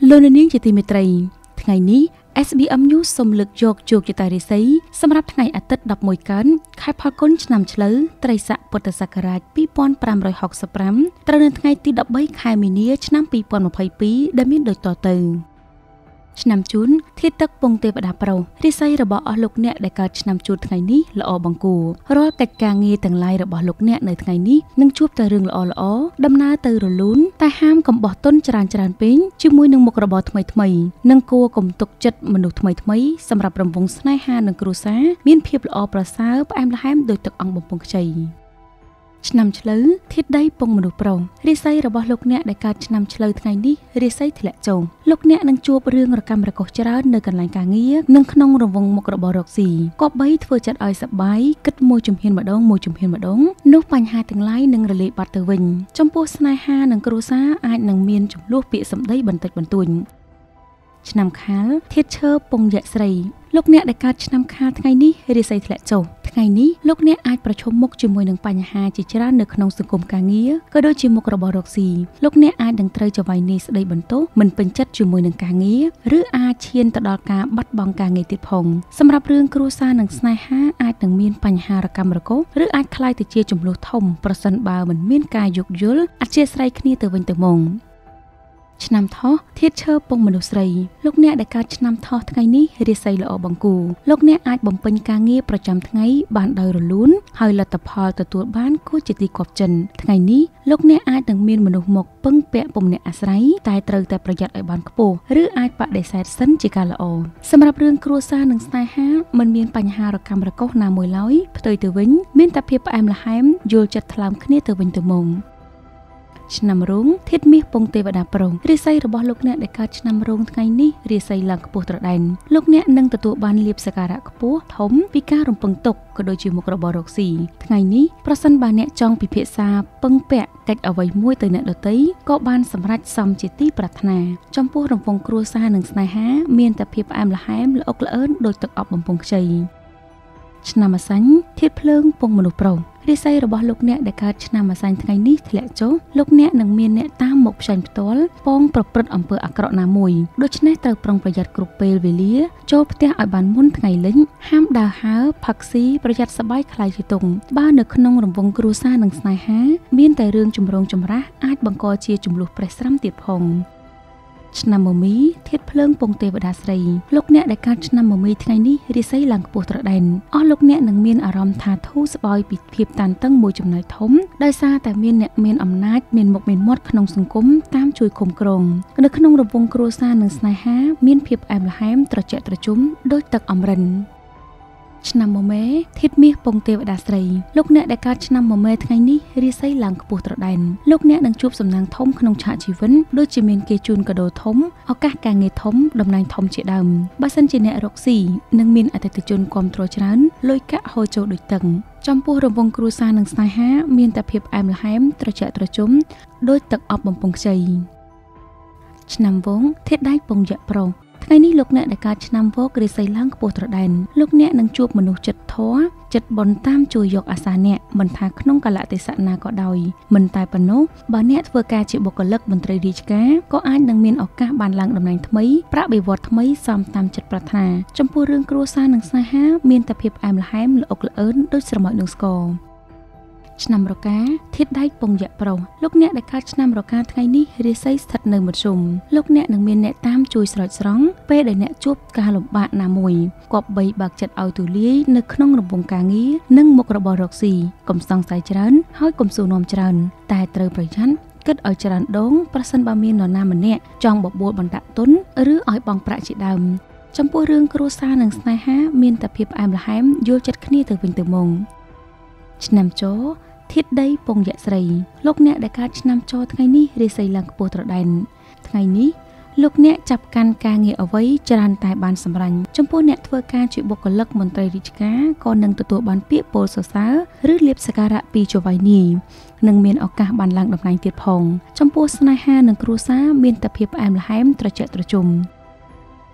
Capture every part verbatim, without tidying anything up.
លោកនាងជាទីមេត្រីថ្ងៃនេះ เอส บี เอ็ม News សូមលើកយកជោគជតារាសីសម្រាប់ថ្ងៃអាទិត្យដប់មួយកើតខែផលគុណឆ្នាំឆ្លូវត្រីស័កពុទ្ធសករាជពីរពាន់ប្រាំរយហកសិបប្រាំត្រូវនៅថ្ងៃទីដប់បីខែមីនាឆ្នាំពីរពាន់ម្ភៃពីរដែលមានដូចតទៅឆ្នាំជូនធាតុទឹកពងទេវតាប្រុសរាសីរបស់អស់លោកអ្នកដែលកើតឆ្នាំជូនថ្ងៃនេះល្អបង្គួររាល់កិច្ចការងារទាំងឡាយរបស់លោកអ្នកនៅថ្ងៃនេះនឹងជួបតែរឿងល្អល្អដំណើរទៅរលូនតែហាមកំបោះទុនច្រើនច្រើនពេកជាមួយនឹងមុខរបរថ្មីថ្មីនិងគួរកុំទុកចិត្តមនុស្សថ្មីថ្មីសម្រាប់រង្វង់ស្នេហានិងគ្រួសារមានភាពល្អប្រសើរផ្អែមល្ហែមដោយទឹកអង្គបំពង់ខ្ចីឆ្នាំឆ្លូវធាតុដីពងមនុស្សប្រុសរាសីរបស់លោកអ្នកដែលកើតឆ្នាំឆ្លូវថ្ងៃនេះរាសីធ្លាក់ចុះលោកអ្នកនឹងជួបរឿងរកម្មរកុសច្រើននៅកន្លែងការងារនិងក្នុងរង្វង់មុខរបររកស៊ីគប្បីធ្វើចិត្តឲ្យសប្បាយគិតមួយជំហានម្ដងមួយជំហានម្ដងនោះបញ្ហាទាំងឡាយនឹងរលាយបាត់ទៅវិញចំពោះស្នេហានិងគ្រួសារអាចនឹងមានចំនួនពាក្យសម្ដីបន្តិចបន្តួចឆ្នាំខាលធាតុឈើពងយក្សស្រីលោកអ្នកដែលកើតឆ្នាំខាលថ្ងៃនេះរាសីធ្លាក់ចុះថ្ងៃនេះលោកអ្នកអាចប្រឈមមុខជាមួយនឹងបញ្ហាជាច្រើននៅក្នុងសង្គមការងារក៏ដូចជាមុខរបររកស៊ីលោកអ្នកអាចនឹងត្រូវចវាយនីស្ដីបន្ទោសមិនពេញចិត្តជាមួយនឹងការងារឬអាចឈានទៅដល់ការបាត់បង់ការងារទៀតផងសម្រាប់រឿងគ្រួសារនិងស្នេហាអាចនឹងមានបញ្ហារកម្មរកុសឬអាចក្លាយទៅជាជម្លោះធំប្រសិនបើមិនមានការយោគយល់អធ្យាស្រ័យគ្នាទៅវិញទៅមកឆ្នាំថោះធាតុឈើពងមនុស្សស្រីលោកអ្នកដែលកើតឆ្នាំថោះថ្ងៃនេះរាសីល្អបង្គួរលោកអ្នកអាចបំពេញការងារប្រចាំថ្ងៃបានដោយរលូនហើយលទ្ធផលទទួលបានគួរជាទីគាប់ចិនថ្ងៃនេះលោកអ្នកអាចនឹងមានមនុស្សមកពឹងពាក់ពំនាក់អាស្រ័យតែត្រូវតែប្រយ័ត្នឲ្យបានខ្ពស់ឬអាចបដិសេធសិនជាការល្អសម្រាប់រឿងគ្រួសារនិងស្នេហាមិនមានបញ្ហារកម្មរកុសណាមួយឡើយផ្ទុយទៅវិញមានតែភាពផ្អែមល្ហែមយល់ចិត្តថ្លើមគ្នាទៅវិញទៅមកឆ្នាំរោងធាតុមាសពងទេវតាប្រុសរាសីរបស់លោកអ្នកដែលកើតឆ្នាំរោងថ្ងៃនេះរាសីឡើងខ្ពស់ត្រដែនលោកអ្នកនឹងទទួលបានលាភសក្ការៈខ្ពស់ធំពីការរំពឹងទុកក៏ដូចជាមុខរបររកស៊ីថ្ងៃនេះប្រសិនបើអ្នកចង់ពិភាក្សាពឹងពាក់កិច្ចអ្វីមួយទៅអ្នកដទៃក៏បានសម្រេចសមជាទីប្រាថ្នាចំពោះរង្វង់គ្រួសារនិងស្នេហាមានតែភាពផ្អែមល្ហែមល្អុកល្អឿនដោយទឹកអប់បំពង់ខ្ចីឆ្នាំអាសាញ់ធាតុភ្លើងពងមនុស្សប្រុសរាសីរបស់លោកអ្នកដែលកើតឆ្នាំអាសាញ់ថ្ងៃនេះធ្លាក់ចុះលោកអ្នកនឹងមានអ្នកតាមមកផ្សាយផ្ទាល់ពងប្រព្រឹត្តអំពើអាក្រក់ណាមួយដូច្នេះត្រូវប្រុងប្រយ័ត្នគ្រប់ពេលវេលាចូលផ្ទះឲ្យបានមុនថ្ងៃលិចហាមដើរហើរផឹកស៊ីប្រយ័ត្នសបាយខ្លាយជាទុងបើនៅក្នុងរង្វង់គ្រួសារនិងស្នេហាមានតែរឿងចម្រូងចម្រាសអាចបង្កជាចំនួនប្រេះស្រាំទៀតផងឆ្នាំមមីធាតុភ្លើងពងទេវតាស្រីលោកអ្នកដែលកើតឆ្នាំមមីថ្ងៃនេះរាសីឡើងខ្ពស់ត្រដែនអស់លោកអ្នកនឹងមានអារម្មណ៍ថាធូរស្បើយពីភាពតានតឹងមួយចំណែកធំដោយសារតែមានអ្នកមានអំណាចមានមុខមានមាត់ក្នុងសង្គមតាមជួយคุ้មគ្រងនៅក្នុងរង្វង់គ្រួសារនិងស្នេហាមានភាពផ្អែមល្ហែមត្រជាក់ត្រជុំដូចទឹកអម្រិនឆ្នាំមមេធាតុមាសពងទេវតាស្រីលោកអ្នកដែលកើតឆ្នាំមមេថ្ងៃនេះរាសីឡើងខ្ពស់ត្រដែនលោកអ្នកនឹងជួបសំណាងធំក្នុងឆាកជីវិតដូចជាមានគេជូនកាដូធំឱកាសការងារធំតំណែងធំជាដើមបើសិនជាអ្នករកស៊ីនឹងមានអតិថិជនគាំទ្រច្រើនលុយកាក់ហូរចូលដូចទឹកចំពោះរង្វង់គ្រួសារនិងស្នេហាមានតែភាពផ្អែមល្ហែមត្រជាក់ត្រជុំដូចទឹកអប់បំពង់ខ្ចីឆ្នាំវងធាតុដែកពងយក្សប្រុសថ្ងៃនេះលោកអ្នកដែលកើតឆ្នាំវករាសីឡើងខ្ពស់ត្រដែនលោកអ្នកនឹងជួបមនុស្សចិត្តធម៌ចិត្តបន់តាមជួយយកអាសាអ្នកមិនថាក្នុងកលៈទេសៈណាក៏ដោយមិនតែប៉ុណ្ណោះបើអ្នកធ្វើការជាបុគ្គលិកមន្ត្រីរាជការក៏អាចនឹងមានឱកាសបានឡើងតំណែងថ្មីប្រាក់បៀវត្សថ្មីសមតាមចិត្តប្រាថ្នាចំពោះរឿងគ្រួសារនិងស្នេហាមានតែភាពផ្អែមល្ហែមល្អុកល្អឿនដូចស្រមោចនឹងស្ករឆ្នាំរកាធាតុដែកពងយក្សប្រុសលោកអ្នកដែលកើតឆ្នាំរកាថ្ងៃនេះរាសីស្ថិតនៅមធ្យមលោកអ្នកនឹងមានអ្នកតាមជួយស្រោចស្រង់ពេលដែលអ្នកជួបការលំបាកណាមួយគប្បីបើកចិត្តឲ្យទូលាយនៅក្នុងរង្វង់ការងារនិងមុខរបររកស៊ីកុំសង្ស័យច្រើនហើយកុំសួរនាំច្រើនតែត្រូវប្រយ័ត្នគិតឲ្យច្រើនដងប្រសិនបើមាននរណាម្នាក់ចង់បបួលបណ្ដាក់ទុនឬឲ្យបង់ប្រាក់ជាដើមចំពោះរឿងគ្រួសារនិងស្នេហាមានតែភាពផ្អែមល្ហែមយល់ចិត្តគ្នាទៅវិញទៅមកឆ្នាំចធាតុដីពងយក្សស្រីលោកអ្នកដែលកើតឆ្នាំចថ្ងៃនេះរាសីឡើងខ្ពស់ត្រដែនថ្ងៃនេះលោកអ្នកចាប់កាន់ការងារអ្វីច្រើនតែបានសម្រេចចំពោះអ្នកធ្វើការជាបុគ្គលិកមន្ត្រីរាជការក៏នឹងទទួលបានពាក្យពោលសរសើរឬលាភសក្ការៈពីចៅហ្វាយនីនិងមានឱកាសបានឡើងតំណែងទៀតផងចំពោះស្នេហានិងគ្រួសារមានតែភាពផ្អែមល្ហែមត្រជាក់ត្រជុំ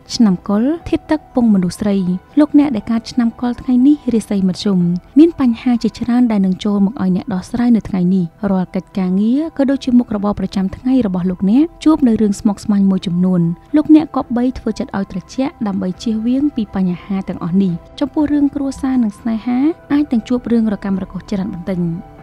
ឆ្នាំកុលធាតុទឹកពងមនុស្សស្រីលោកអ្នកដែលកើតឆ្នាំកុលថ្ងៃនេះរាសីមធ្យមមានបញ្ហាជាច្រើនដែលនឹងចូលមកឲ្យអ្នកដោះស្រាយនៅថ្ងៃនេះរាល់កិច្ចការងារក៏ដូចជាមុខរបរប្រចាំថ្ងៃរបស់លោកអ្នកជួបនៅរឿងស្មុគស្មាញមួយចំនួនលោកអ្នកក៏បីធ្វើចិត្តឲ្យត្រជាក់ដើម្បីជៀសវាងពីបញ្ហាទាំងអស់នេះចំពោះរឿងគ្រួសារនិងស្នេហាអាចនឹងជួបរឿងរកាំរកូសច្រើនបន្តិច